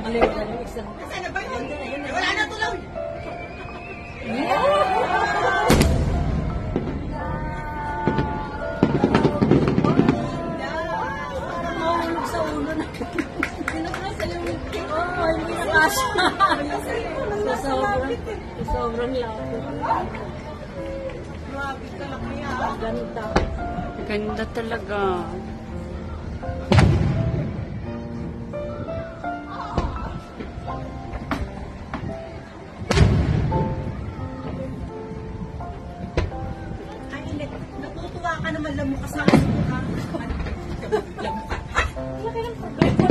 Aliw na yung isang. Saan na ba yun? Wala na tuloy. Mahulog sa ulo na. Pinapasa yung hindi nakasya. Sobrang lapit. Grabe ka lang kaya. Ganda. Ganda talaga. Ay, hindi. Natutuwa ka naman lang mo kasama sa mukha. Lamok ka. Ha? Laki ng problema.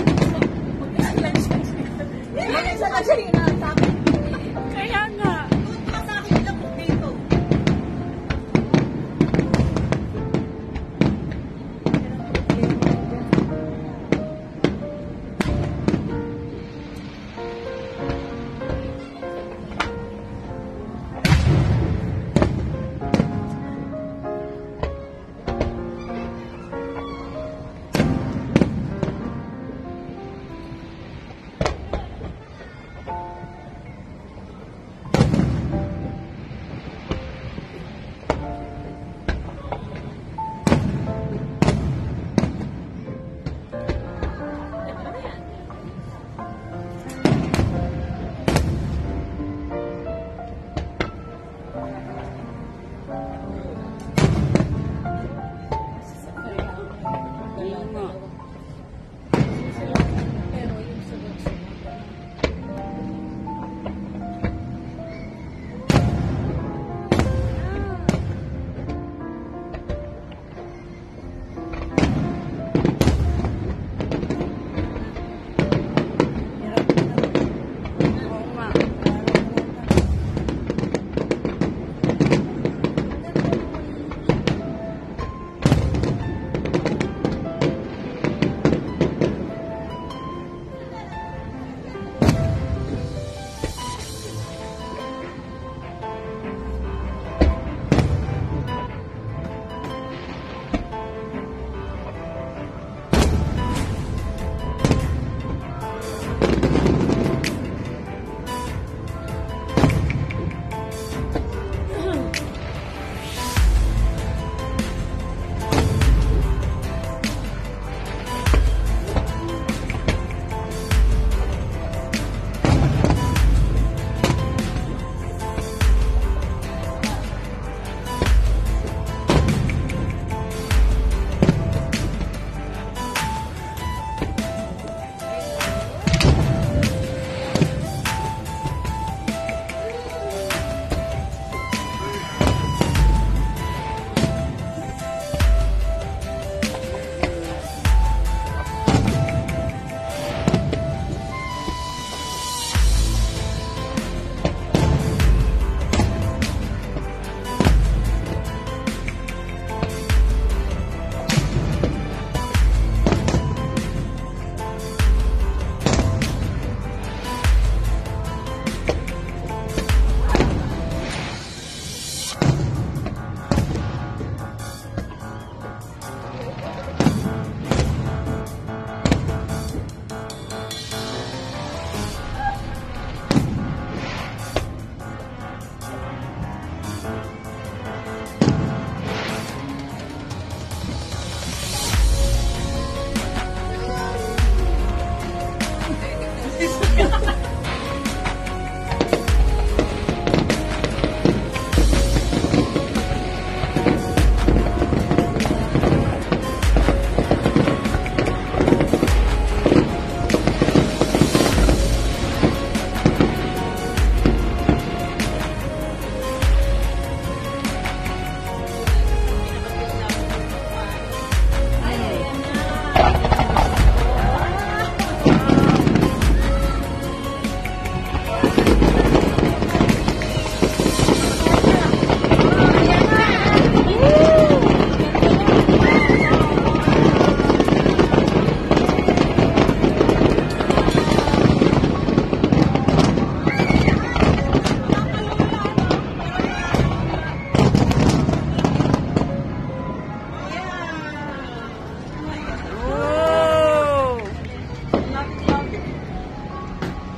Yan sa Katarina sa akin. Kaya nga. Tutuwa sa akin yung lamok dito. Oo nga. Pero yung sunod-sunod. Oo nga.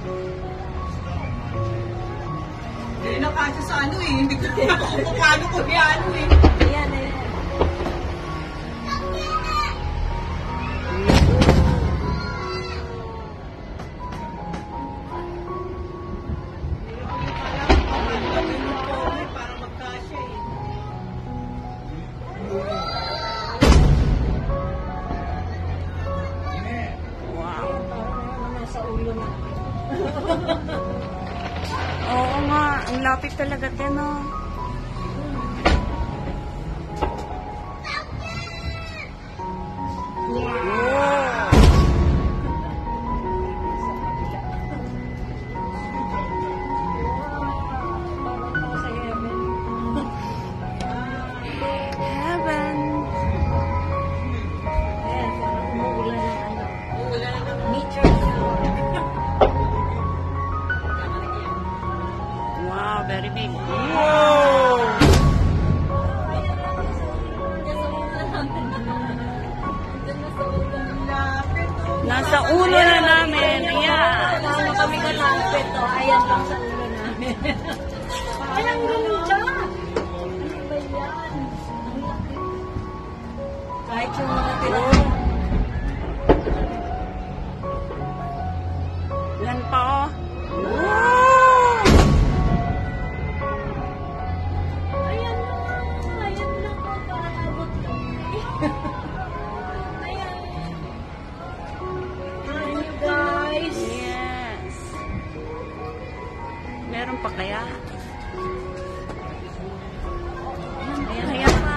Hindi na kasi sa ano eh. Hindi ko na kung paano ko ano eh. Ayan, ayan. Para magkasya eh. Wow. Parang nasa ulo na. Oo nga, ang lapit talaga din, oh. Wow. Parang nasa heaven. Heaven. Ayan, parang umuulan ng ano. Wala na naman. Nature shower. Wow, very big. Wow. Lapit oh. Nasa ulo na namin. Ayan. Ano kami kalapit, oh. Ayan lang sa ulo namin. Ay, ang ganda! Ano ba yan? Ang laki. Kahit yung mga tira. Yan pa, oh. Wow. Ayan lang. Ayan lang po. Parang abot kami. Ayan. Ayan, you guys. Yes. Meron pa kaya? Ayan, ayan pa.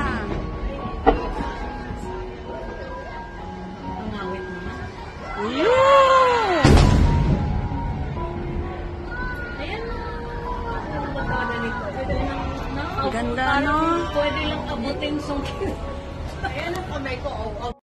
Ang awit naman. Yoo! Ayan na. Ang bagada nito. Pwede lang. Ganda, Parang no? Pwede lang abutin song. Ayan ang kamay ko. Oh, oh.